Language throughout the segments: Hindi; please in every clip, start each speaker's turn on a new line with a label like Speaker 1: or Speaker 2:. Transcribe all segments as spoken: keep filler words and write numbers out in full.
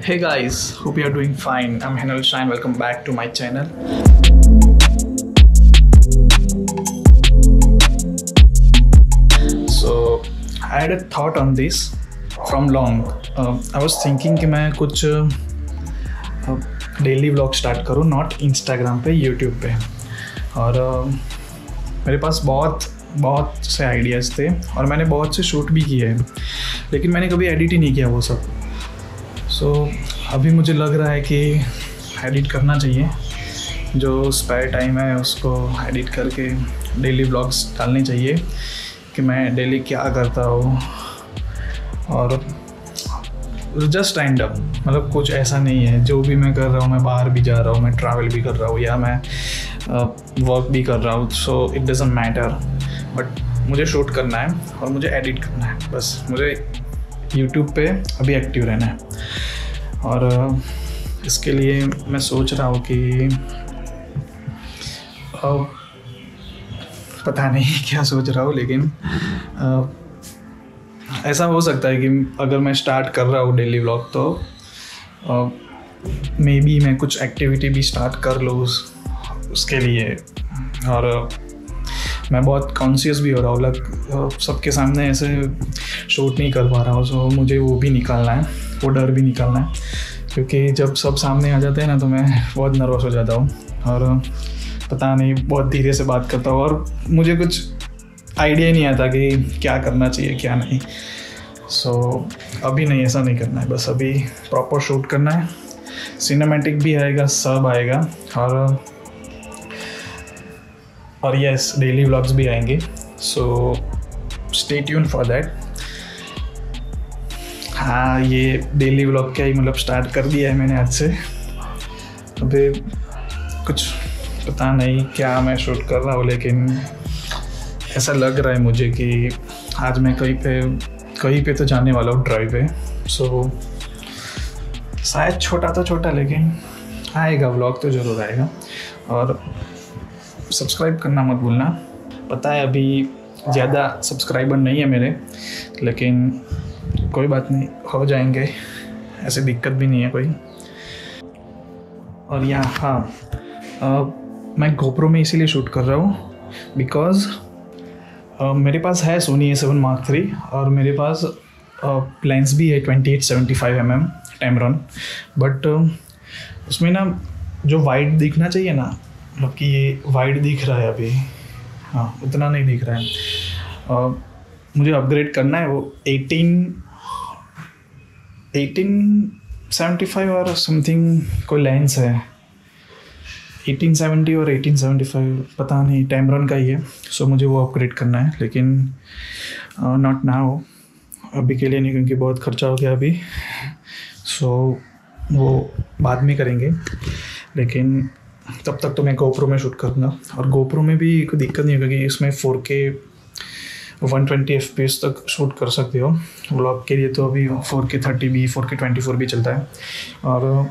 Speaker 1: Hey guys, hope you are doing fine. I'm Henel Shine. Welcome back to my channel. So I had a thought on this from long. Uh, I was thinking कि मैं कुछ डेली व्लॉग स्टार्ट करूँ, नॉट इंस्टाग्राम पे, यूट्यूब पे. और uh, मेरे पास बहुत बहुत से आइडियाज़ थे और मैंने बहुत से शूट भी किए हैं, लेकिन मैंने कभी एडिट ही नहीं किया वो सब. सो so, अभी मुझे लग रहा है कि एडिट करना चाहिए. जो स्पेयर टाइम है उसको एडिट करके डेली व्लॉग्स डालने चाहिए कि मैं डेली क्या करता हूँ. और जस्ट रैंडम, मतलब कुछ ऐसा नहीं है. जो भी मैं कर रहा हूँ, मैं बाहर भी जा रहा हूँ, मैं ट्रैवल भी कर रहा हूँ, या मैं वर्क भी कर रहा हूँ, so it doesn't matter. But मुझे शूट करना है और मुझे एडिट करना है. बस मुझे यूट्यूब पे अभी एक्टिव रहना है. और इसके लिए मैं सोच रहा हूँ कि पता नहीं क्या सोच रहा हूँ, लेकिन ऐसा हो सकता है कि अगर मैं स्टार्ट कर रहा हूँ डेली व्लॉग, तो मे बी मैं कुछ एक्टिविटी भी स्टार्ट कर लूँ उस, उसके लिए. और मैं बहुत कॉन्शियस भी हो रहा हूँ, लग सबके सामने ऐसे शूट नहीं कर पा रहा हूँ. सो मुझे वो भी निकालना है, वो डर भी निकालना है, क्योंकि जब सब सामने आ जाते हैं ना तो मैं बहुत नर्वस हो जाता हूँ और पता नहीं, बहुत धीरे से बात करता हूँ और मुझे कुछ आइडिया ही नहीं आता कि क्या करना चाहिए क्या नहीं. सो so, अभी नहीं, ऐसा नहीं करना है. बस अभी प्रॉपर शूट करना है. सिनेमैटिक भी आएगा, सब आएगा. और और यस, डेली व्लॉग्स भी आएंगे. So stay tune for that. हाँ, ये डेली व्लॉग क्या ही मतलब स्टार्ट कर दिया है मैंने आज से. अभी कुछ पता नहीं क्या मैं शूट कर रहा हूँ, लेकिन ऐसा लग रहा है मुझे कि आज मैं कहीं पे कहीं पे तो जाने वाला हूँ, ड्राइव पे. सो शायद छोटा तो छोटा, लेकिन आएगा व्लॉग तो ज़रूर आएगा. और सब्सक्राइब करना मत भूलना. पता है अभी ज़्यादा सब्सक्राइबर नहीं है मेरे, लेकिन कोई बात नहीं, हो जाएंगे. ऐसे दिक्कत भी नहीं है कोई. और यहाँ हाँ, आ, मैं गोप्रो में इसीलिए शूट कर रहा हूँ बिकॉज़ मेरे पास है Sony A seven mark three और मेरे पास लेंस भी है twenty eight seventy five M M Tamron. But उसमें ना जो वाइड दिखना चाहिए ना, मतलब कि ये वाइड दिख रहा है अभी, हाँ उतना नहीं दिख रहा है. uh, मुझे अपग्रेड करना है. वो एटीन एटीन सेवेंटी फाइव और समथिंग कोई लेंस है, एटीन सेवेंटी और एटीन सेवेंटी फाइव, पता नहीं, टैमरॉन का ही है. सो so, मुझे वो अपग्रेड करना है, लेकिन नॉट नाउ, अभी के लिए नहीं, क्योंकि बहुत खर्चा हो गया अभी. सो so, वो बाद में करेंगे. लेकिन तब तक तो मैं गोप्रो में शूट करूँगा. और गोप्रो में भी कोई दिक्कत नहीं है, क्योंकि इसमें four K one twenty F P S तक शूट कर सकते हो. व्लॉग के लिए तो अभी फोर के थर्टी भी, फोर के ट्वेंटी फोर भी चलता है. और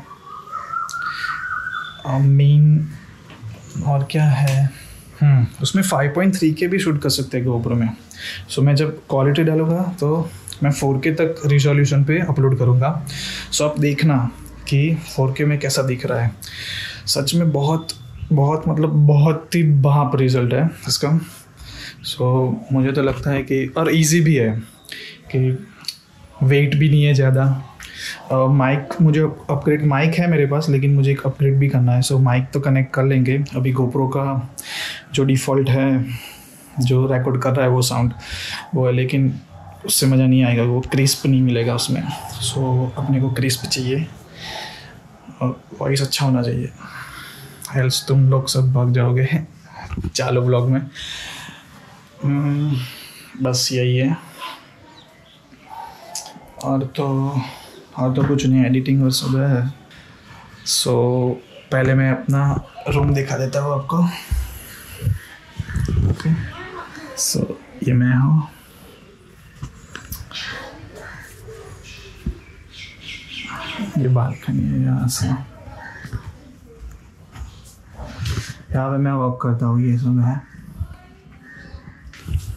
Speaker 1: मेन और क्या है, हम्म उसमें फाइव पॉइंट थ्री के भी शूट कर सकते हैं गोप्रो में. सो so, मैं जब क्वालिटी डालूँगा तो मैं फोर के तक रिजोल्यूशन पे अपलोड करूँगा. सो so, आप देखना कि फोर के में कैसा दिख रहा है. सच में बहुत बहुत मतलब बहुत ही बाप रिज़ल्ट है इसका. सो so, मुझे तो लगता है कि, और इजी भी है, कि वेट भी नहीं है ज़्यादा. माइक uh, मुझे अपग्रेड, माइक है मेरे पास, लेकिन मुझे एक अपग्रेड भी करना है. सो so, माइक तो कनेक्ट कर लेंगे. अभी गोप्रो का जो डिफ़ॉल्ट है, जो रिकॉर्ड कर रहा है वो साउंड वो है, लेकिन उससे मज़ा नहीं आएगा, वो क्रिस्प नहीं मिलेगा उसमें. सो so, अपने को क्रिस्प चाहिए और वॉइस अच्छा होना चाहिए, हेल्स तुम लोग सब भाग जाओगे चालू ब्लॉग में. बस यही है. और तो और तो कुछ नहीं, एडिटिंग और सब है. सो so, पहले मैं अपना रूम दिखा देता हूँ आपको. ओके, सो ये मैं हूँ. ये बालकनी है, यहाँ से यहाँ पे मैं वॉक करता हूँ. ये सब है.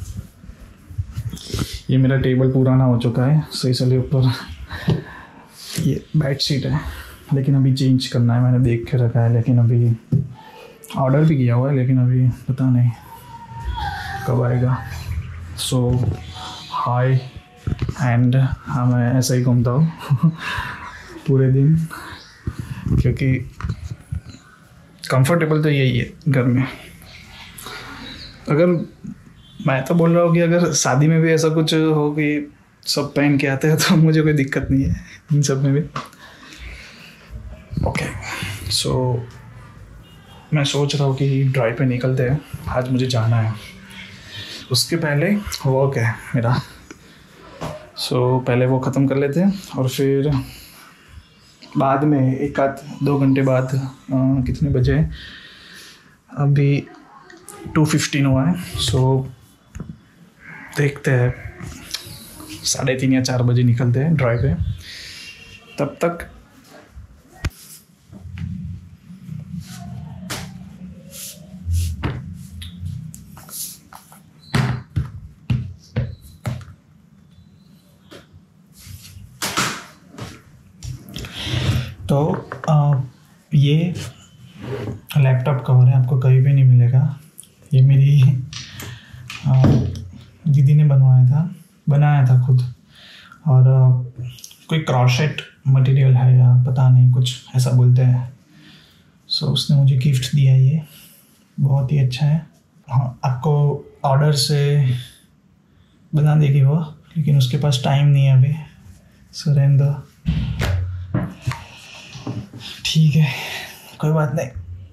Speaker 1: ये मेरा टेबल पुराना हो चुका है, सो इसलिए ऊपर ये बेड शीट है, लेकिन अभी चेंज करना है। मैंने देख के रखा है, लेकिन अभी ऑर्डर भी किया हुआ है, लेकिन अभी पता नहीं कब आएगा। सो हाय एंड हाँ, मैं ऐसा ही घूमता हूँ पूरे दिन, क्योंकि कंफर्टेबल तो यही है घर में। अगर मैं तो बोल रहा हूँ कि अगर शादी में भी ऐसा कुछ हो कि सब पहन के आते हैं तो मुझे कोई दिक्कत नहीं है इन सब में भी। ओके सो मैं सोच रहा हूँ कि ड्राइव पे निकलते हैं, आज मुझे जाना है। उसके पहले वर्क है मेरा, सो so, पहले वो ख़त्म कर लेते हैं और फिर बाद में एक आध दो घंटे बाद आ, कितने बजे हैं? अभी टू फिफ्टीन हुआ है। सो so, देखते हैं, साढ़े तीन या चार बजे निकलते हैं ड्राइव पे। तब तक तो आ, ये लैपटॉप कवर है, आपको कहीं भी नहीं मिलेगा। ये मेरी आ, दीदी ने बनवाया था बनाया था खुद, और आ, कोई क्रॉशेट मटेरियल है या पता नहीं, कुछ ऐसा बोलते हैं। सो so, उसने मुझे गिफ्ट दिया, ये बहुत ही अच्छा है। हाँ, आपको ऑर्डर से बना देगी वो, लेकिन उसके पास टाइम नहीं है अभी। सो रहने दो, ठीक है, कोई बात नहीं,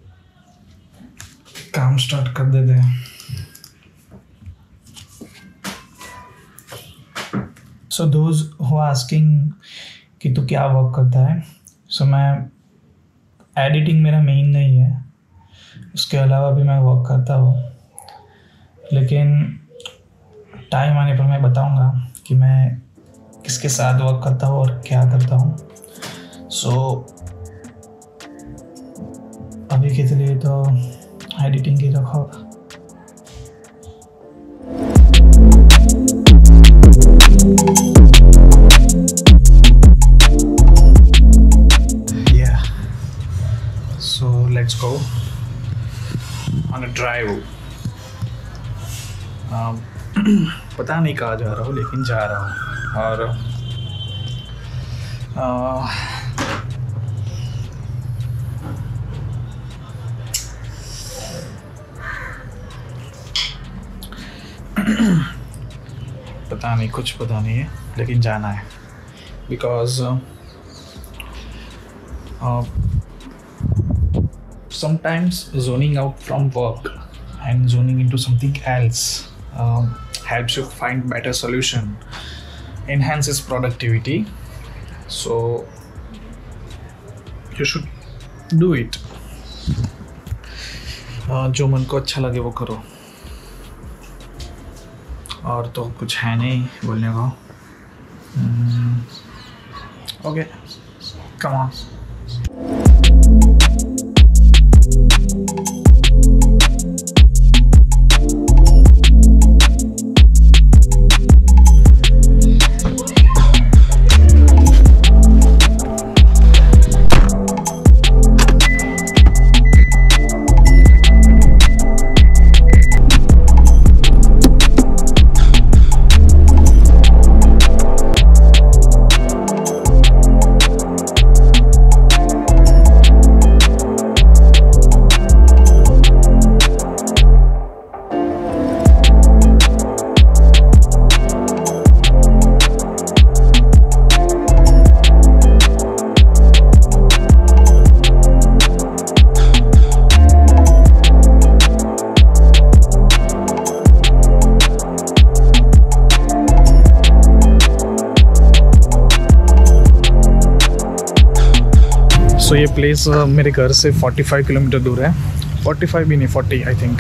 Speaker 1: काम स्टार्ट कर देते हैं। सो दोज हु आस्किंग कि तू क्या वर्क करता है, सो so, मैं एडिटिंग मेरा मेन नहीं है, उसके अलावा भी मैं वर्क करता हूँ, लेकिन टाइम आने पर मैं बताऊँगा कि मैं किसके साथ वर्क करता हूँ और क्या करता हूँ। सो so, अभी के लिए तो एडिटिंग ही रखो। Yeah, so let's go on a drive. um, पता नहीं कहाँ जा रहा हूँ, लेकिन जा रहा हूँ। और uh, पता नहीं, कुछ पता नहीं है, लेकिन जाना है। Because sometimes zoning out from work and zoning into something else helps you find better solution, enhances productivity, so you should do it. uh, जो मन को अच्छा लगे वो करो, और तो कुछ है नहीं बोलने को। Okay, come on. So so, ये प्लेस uh, मेरे घर से पैंतालीस किलोमीटर दूर है। पैंतालीस भी नहीं, चालीस आई थिंक।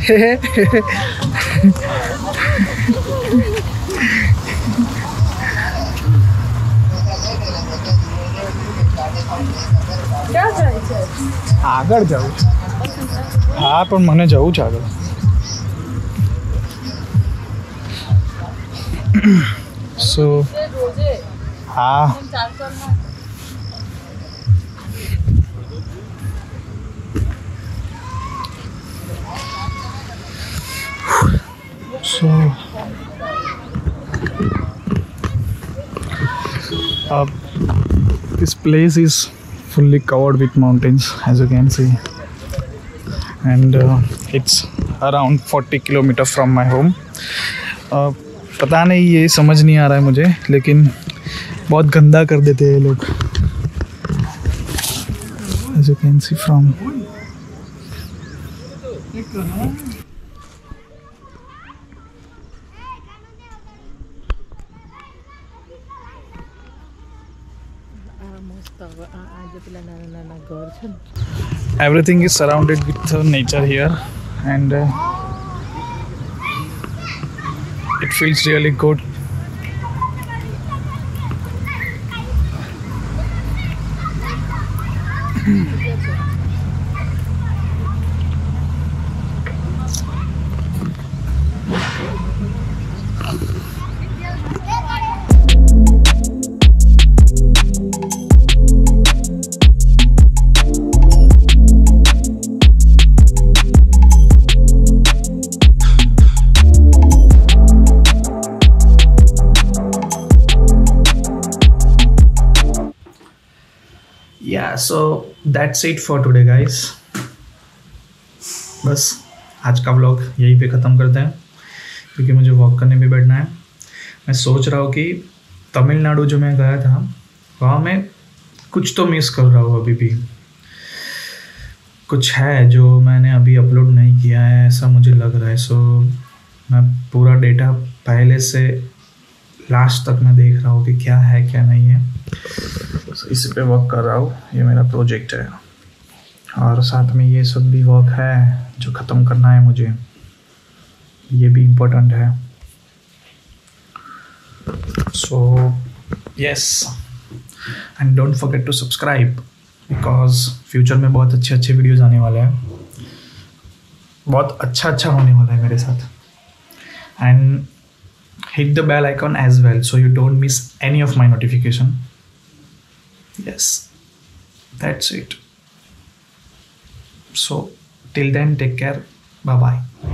Speaker 1: આગળ જવું છે. હા પણ મને જવું છે આગળ. સો હા so uh, this place is fully covered with mountains, as you can see, and uh, it's around forty kilometer from my home. uh, पता नहीं, ये समझ नहीं आ रहा है मुझे, लेकिन बहुत गंदा कर देते हैं ये लोग, as you can see from everything is surrounded with uh, nature here, and uh, it feels really good. Yeah, so that's it for today guys. बस आज का व्लॉग यहीं पे ख़त्म करते हैं, क्योंकि मुझे वॉक करने भी बैठना है. मैं सोच रहा हूँ कि तमिलनाडु जो मैं गया था वहाँ मैं कुछ तो मिस कर रहा हूँ, अभी भी कुछ है जो मैंने अभी अपलोड नहीं किया है, ऐसा मुझे लग रहा है. सो मैं पूरा डेटा पहले से लास्ट तक मैं देख रहा हूँ कि क्या है क्या नहीं है. so, इसी पे वर्क कर रहा हूँ. ये मेरा प्रोजेक्ट है, और साथ में ये सब भी वर्क है जो ख़त्म करना है मुझे, ये भी इम्पोर्टेंट है. So yes, and don't forget to subscribe, because future में बहुत अच्छे अच्छे वीडियोज़ आने वाले हैं, बहुत अच्छा अच्छा होने वाला है मेरे साथ. And hit the bell icon as well so you don't miss any of my notification. Yes, that's it. So till then, take care. Bye bye.